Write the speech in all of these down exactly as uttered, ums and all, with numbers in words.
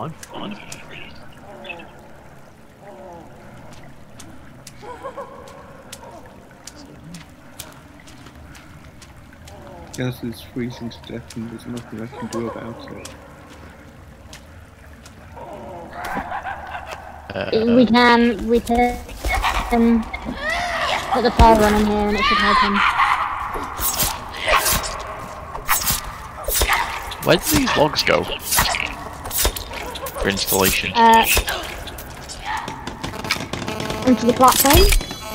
fine, fine. Gaz is freezing to death and there's nothing I can do about it. Uh, we can, we can um, put the fire on in here and it should help him. Where do these logs go? For installation? Uh, into the platform.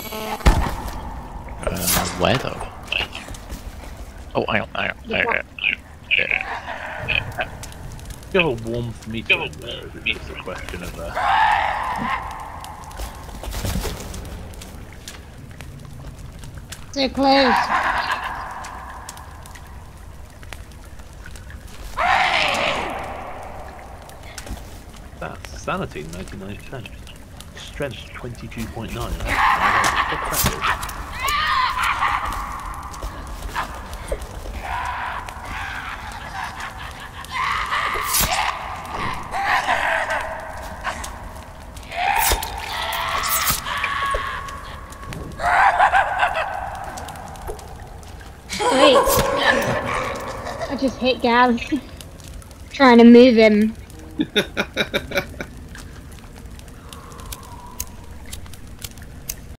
Uh, where though? Oh, hang on, hang on, hang on. You have a warmth meter in there, is it just a question of uh... So close. That's sanity ninety-nine percent. Strength twenty-two point nine. Wait. I just hit Gaz. Trying to move him.